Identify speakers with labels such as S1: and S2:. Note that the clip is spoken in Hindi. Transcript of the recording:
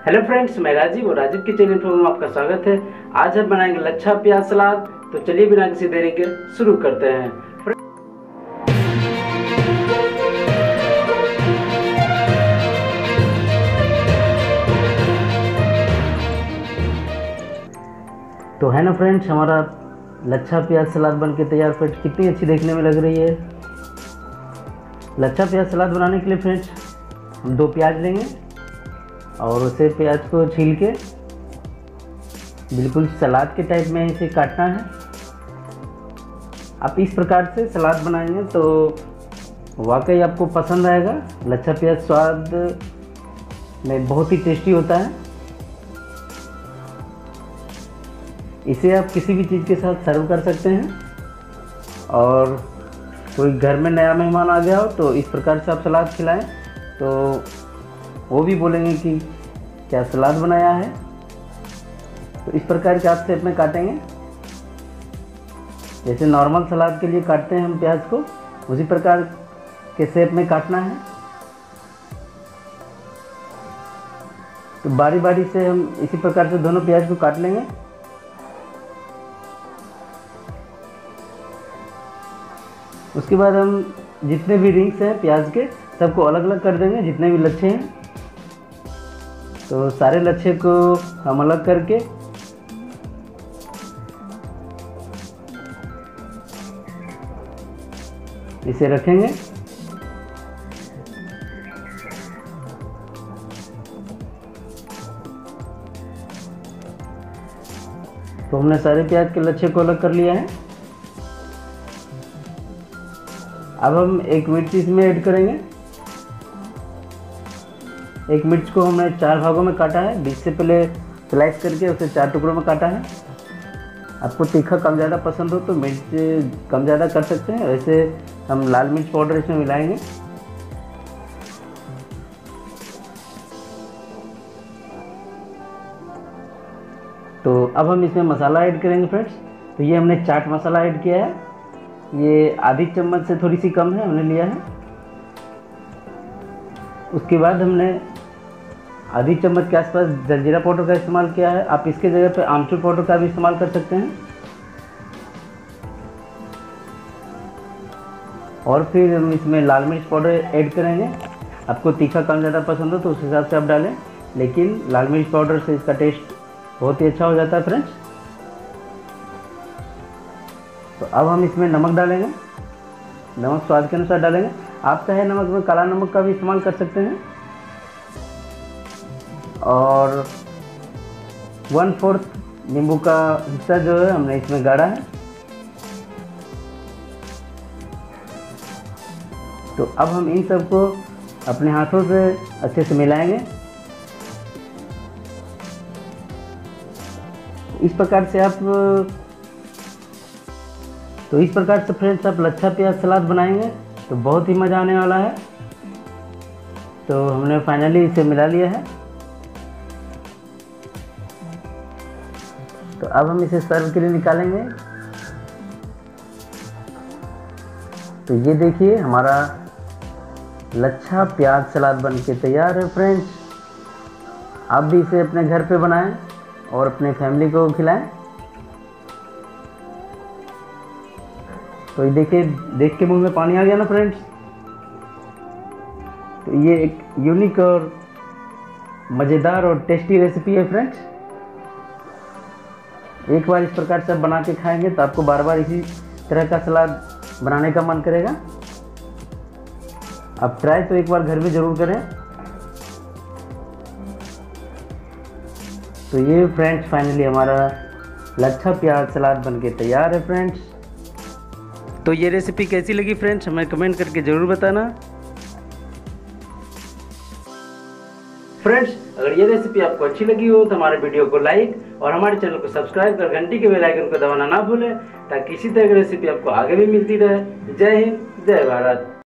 S1: हेलो फ्रेंड्स, मैं राजीव और राजीव किचन इन्फो में आपका स्वागत है। आज हम बनाएंगे लच्छा प्याज सलाद। तो चलिए बिना किसी देरी के शुरू करते हैं। तो है ना फ्रेंड्स, हमारा लच्छा प्याज सलाद बन के तैयार। फ्रेंड्स कितनी अच्छी देखने में लग रही है। लच्छा प्याज सलाद बनाने के लिए फ्रेंड्स हम 2 प्याज लेंगे और उसे प्याज को छील के बिल्कुल सलाद के टाइप में इसे काटना है। आप इस प्रकार से सलाद बनाएंगे तो वाकई आपको पसंद आएगा। लच्छा प्याज स्वाद में बहुत ही टेस्टी होता है। इसे आप किसी भी चीज़ के साथ सर्व कर सकते हैं और कोई घर में नया मेहमान आ गया हो तो इस प्रकार से आप सलाद खिलाएं तो वो भी बोलेंगे कि क्या सलाद बनाया है। तो इस प्रकार के आप शेप में काटेंगे, जैसे नॉर्मल सलाद के लिए काटते हैं हम प्याज को, उसी प्रकार के शेप में काटना है। तो बारी बारी से हम इसी प्रकार से दोनों प्याज को काट लेंगे। उसके बाद हम जितने भी रिंग्स हैं प्याज के सबको अलग अलग कर देंगे, जितने भी लच्छे हैं। तो सारे लच्छे को हम अलग करके इसे रखेंगे। तो हमने सारे प्याज के लच्छे को अलग कर लिया है। अब हम एक मिर्च इसमें ऐड करेंगे। एक मिर्च को हमने 4 भागों में काटा है। बीच से पहले स्लाइस करके उसे 4 टुकड़ों में काटा है। आपको तीखा कम ज़्यादा पसंद हो तो मिर्च कम ज़्यादा कर सकते हैं। वैसे हम लाल मिर्च पाउडर इसमें मिलाएंगे। तो अब हम इसमें मसाला ऐड करेंगे फ्रेंड्स। तो ये हमने चाट मसाला ऐड किया है। ये आधी चम्मच से थोड़ी सी कम है, हमने लिया है। उसके बाद हमने आधी चम्मच के आसपास जलजीरा पाउडर का इस्तेमाल किया है। आप इसके जगह पे आमचूर पाउडर का भी इस्तेमाल कर सकते हैं। और फिर हम इसमें लाल मिर्च पाउडर ऐड करेंगे। आपको तीखा कम ज़्यादा पसंद हो तो उस हिसाब से आप डालें, लेकिन लाल मिर्च पाउडर से इसका टेस्ट बहुत ही अच्छा हो जाता है फ्रेंड्स। तो अब हम इसमें नमक डालेंगे। नमक स्वाद के अनुसार डालेंगे। आप चाहे नमक में काला नमक का भी इस्तेमाल कर सकते हैं। और 1/4 नींबू का हिस्सा जो है हमने इसमें गाड़ा है। तो अब हम इन सबको अपने हाथों से अच्छे से मिलाएंगे। इस प्रकार से फ्रेंड्स आप लच्छा प्याज सलाद बनाएंगे तो बहुत ही मज़ा आने वाला है। तो हमने फाइनली इसे मिला लिया है। तो अब हम इसे सर्व के लिए निकालेंगे। तो ये देखिए हमारा लच्छा प्याज सलाद बन के तैयार है फ्रेंड्स। आप भी इसे अपने घर पे बनाएं और अपने फैमिली को खिलाएं। तो ये देखिए, देख के मुंह में पानी आ गया ना फ्रेंड्स। तो ये एक यूनिक और मज़ेदार और टेस्टी रेसिपी है फ्रेंड्स। एक बार इस प्रकार से आप बना के खाएंगे तो आपको बार बार इसी तरह का सलाद बनाने का मन करेगा। आप ट्राई तो एक बार घर में ज़रूर करें। तो ये फ्रेंड्स फाइनली हमारा लच्छा प्याज सलाद बन के तैयार है फ्रेंड्स। तो ये रेसिपी कैसी लगी फ्रेंड्स, हमें कमेंट करके ज़रूर बताना। फ्रेंड्स अगर ये रेसिपी आपको अच्छी लगी हो तो हमारे वीडियो को लाइक और हमारे चैनल को सब्सक्राइब कर घंटी के बेल आइकन को दबाना ना भूलें, ताकि इसी तरह की रेसिपी आपको आगे भी मिलती रहे। जय हिंद, जय भारत।